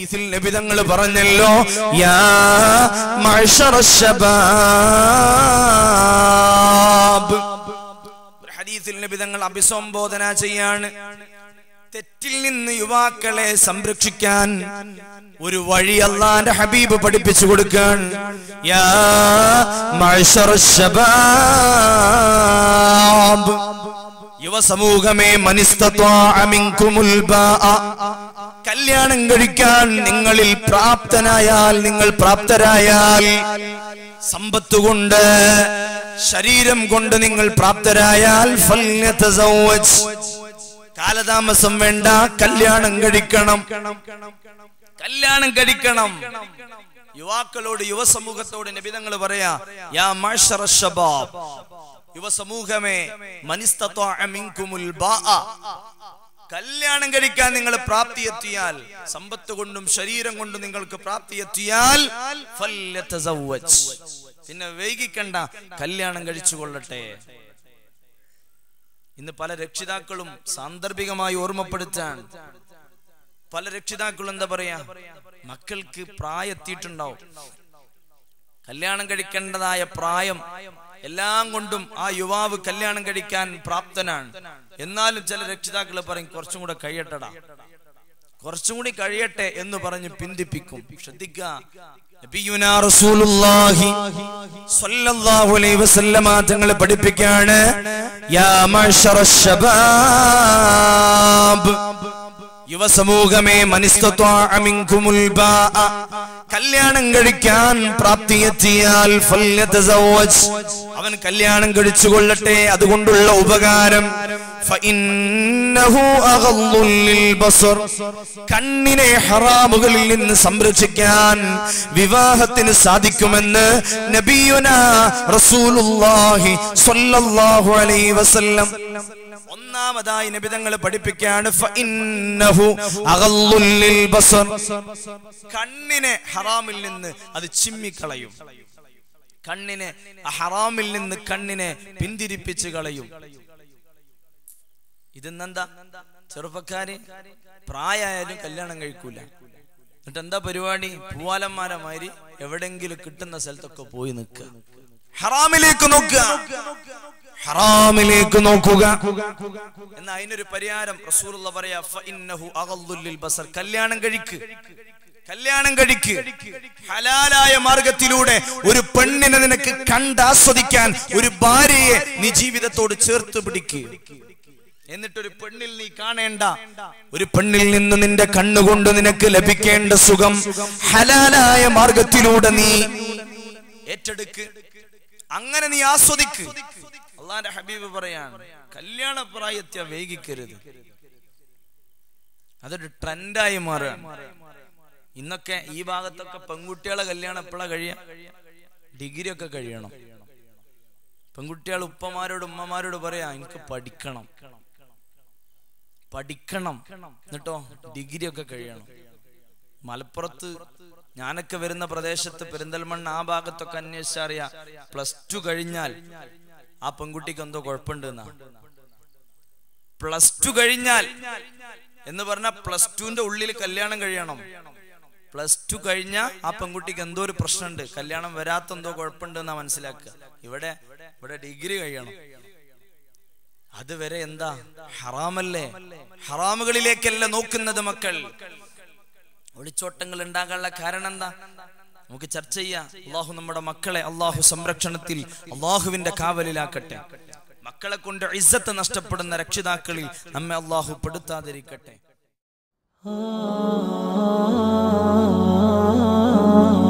ഹദീസിൽ നബി തങ്ങൾ പറഞ്ഞല്ലോ യാ മഅ്ശറശ് ശബാബ്. ഹദീസിൽ നബി തങ്ങൾ അഭിസംബോധന ചെയ്യാണ് തെറ്റിൽ നിന്ന് യുവാക്കളെ സംരക്ഷിക്കാൻ ഒരു വഴി അല്ലാഹുവിന്റെ ഹബീബ് പഠിപ്പിച്ചു കൊടുക്കാൻ. യാ മഅ്ശറശ് ശബാബ്, യുവസമൂഹമേ, മനിസ്തത്വാഅ മിൻകുമുൽ ബാഅ, കല്യാണം കഴിക്കാൻ നിങ്ങളിൽ പ്രാപ്തനായാൽ, നിങ്ങൾ പ്രാപ്തരായാൽ, സമ്പത്ത് കൊണ്ട് ശരീരം കൊണ്ട് നിങ്ങൾ പ്രാപ്തരായാൽ ഫൽയതസവ്വജ്, കാലതാമസം വേണ്ട, കല്യാണം കഴിക്കണം, കല്യാണം കഴിക്കണം. യുവാക്കളോട്, യുവസമൂഹത്തോട് നബി തങ്ങൾ പറയാ യാ മഅ്ശറശ് ശബാബ്, യുവസമൂഹമേ, മനിസ്തത്വാഅ മിൻകുമുൽ ബാഅ, കല്യാണം കഴിക്കാൻ നിങ്ങൾ പ്രാപ്തിയെത്തിയാൽ, സമ്പത്ത് കൊണ്ടും ശരീരം കൊണ്ടും നിങ്ങൾക്ക് പ്രാപ്തിയെത്തിയാൽ ഫൽയതസവ്വജ്, പിന്നെ വൈകിക്കണ്ട, കല്യാണം കഴിച്ചു കൊള്ളട്ടെ. ഇന്ന് പല രക്ഷിതാക്കളും സാന്ദർഭികമായി ഓർമ്മപ്പെടുത്താൻ, പല രക്ഷിതാക്കളും എന്താ പറയാ, മക്കൾക്ക് പ്രായം എത്തിയിട്ടുണ്ടാവും, കല്യാണം കഴിക്കേണ്ടതായ പ്രായം എല്ലാം കൊണ്ടും ആ യുവാവ് കല്യാണം കഴിക്കാൻ പ്രാപ്തനാണ്. എന്നാലും ചില രക്ഷിതാക്കൾ പറയും കുറച്ചും കൂടെ കഴിയട്ടടാ, കുറച്ചും കൂടി കഴിയട്ടെ എന്ന് പറഞ്ഞ് പിന്തിപ്പിക്കും. ശ്രദ്ധിക്കുക, നബിയുനാ റസൂലുള്ളാഹി സ്വല്ലല്ലാഹു അലൈഹി വസല്ലമ തങ്ങൾ പഠിപ്പിക്കുകയാണ് യാ മഅ്ശറശ് ശബാബ്, യുവസമൂഹമേ, മനിസ്തത്വാഅ മിൻകുമുൽ ബാഅ, കല്യാണം കഴിക്കാൻ പ്രാപ്തിയെത്തിയാൽ ഫൽയതസവ്വജ്, അവൻ കല്യാണം കഴിച്ചു കൊള്ളട്ടെ. അതുകൊണ്ടുള്ള ഉപകാരം ഫഇന്നഹു അഗള്ളുൽ ലിൽബസർ, കണ്ണിനെ ഹറാമുകളിൽ നിന്ന് സംരക്ഷിക്കാൻ വിവാഹത്തിന് സാധിക്കുമെന്ന് നബിയുനാ റസൂലുള്ളാഹി സ്വല്ലല്ലാഹു അലൈഹി വസല്ലം ഒന്നാമതായി നബി തങ്ങൾ പഠിപ്പിക്കുകയാണ് ഫഇന്നഹു അഗള്ളുൽ ലിൽബസർ, കണ്ണിനെ ഹറാമിൽ നിന്ന് അത് ചിമ്മിക്കളയും, കണ്ണിനെ ഹറാമിൽ നിന്ന് കണ്ണിനെ പിന്തിരിപ്പിച്ച് കളയും. ഇതെന്താ, ചെറുപ്പക്കാര് പ്രായമായാലും കല്യാണം കഴിക്കൂല, എന്നിട്ട് എന്താ പരിപാടി, പൂവാലന്മാരമാതിരി എവിടെങ്കിലും കിട്ടുന്ന സ്ഥലത്തൊക്കെ പോയി നിൽക്കുക, ഹറാമിലേക്ക് നോക്കുക, ഹറാമിലേക്ക് നോക്കുക. എന്നാ അതിനൊരു പരിഹാരം റസൂലുള്ളാഹി പറയാ ഫഇന്നഹു അഗള്ളുൽ ലിൽബസർ, കല്യാണം കഴിക്ക്, കല്യാണം കഴിക്ക്. ഹലാലായ മാർഗത്തിലൂടെ ഒരു പെണ്ണിനെ നിനക്ക് കണ്ടാസ്വദിക്കാൻ ഒരു ഭാര്യയെ നീ ജീവിതത്തോട് ചേർത്ത് പിടിക്ക്. എന്നിട്ടൊരു പെണ്ണിൽ നീ കാണേണ്ട, ഒരു പെണ്ണിൽ നിന്ന് നിന്റെ കണ്ണുകൊണ്ട് നിനക്ക് ലഭിക്കേണ്ട സുഖം ഹലാലായ മാർഗത്തിലൂടെ നീ ഏറ്റെടുക്ക്, അങ്ങനെ നീ ആസ്വദിക്ക്. അള്ളാന്റെ ഹബീബ് പറയാണ് കല്യാണ പ്രായത്തെ വൈകിക്കരുത്, അതൊരു ട്രെൻഡായി മാറുകയാണ്. ഇന്നൊക്കെ ഈ ഭാഗത്തൊക്കെ പെൺകുട്ടികളെ കല്യാണം എപ്പോഴാ കഴിയാ, ഡിഗ്രി ഒക്കെ കഴിയണം. പെൺകുട്ടികൾ ഉപ്പമാരോട് ഉമ്മമാരോട് പറയാ എനിക്ക് പഠിക്കണം, പഠിക്കണം, എന്നിട്ടോ ഡിഗ്രി ഒക്കെ കഴിയണം. മലപ്പുറത്ത് ഞാനൊക്കെ വരുന്ന പ്രദേശത്ത് പെരിന്തൽമണ്ണ ആ ഭാഗത്തൊക്കെ അന്വേഷിച്ചറിയാ +2 കഴിഞ്ഞാൽ ആ പെൺകുട്ടിക്ക് എന്തോ കുഴപ്പമുണ്ടെന്നാ. +2 കഴിഞ്ഞാൽ എന്ന് പറഞ്ഞാൽ +2ന്റെ ഉള്ളിൽ കല്യാണം കഴിയണം. +2 കഴിഞ്ഞാൽ ആ പെൺകുട്ടിക്ക് എന്തോ ഒരു പ്രശ്നമുണ്ട്, കല്യാണം വരാത്ത എന്തോ കുഴപ്പമുണ്ടെന്നാ മനസ്സിലാക്കുക. ഇവിടെ ഡിഗ്രി കഴിയണം. അതുവരെ എന്താ, ഹറാമല്ലേ, ഹറാമുകളിലേക്കല്ല നോക്കുന്നത് മക്കൾ. ഒളിച്ചോട്ടങ്ങൾ ഉണ്ടാകാനുള്ള കാരണം എന്താ, നമുക്ക് ചർച്ച ചെയ്യാം. അള്ളാഹു നമ്മുടെ മക്കളെ അള്ളാഹു സംരക്ഷണത്തിൽ അള്ളാഹുവിന്റെ കാവലിലാക്കട്ടെ. മക്കളെ കൊണ്ട് ഇസ്സത്ത് നഷ്ടപ്പെടുന്ന രക്ഷിതാക്കളിൽ നമ്മെ അള്ളാഹു പെടുത്താതിരിക്കട്ടെ.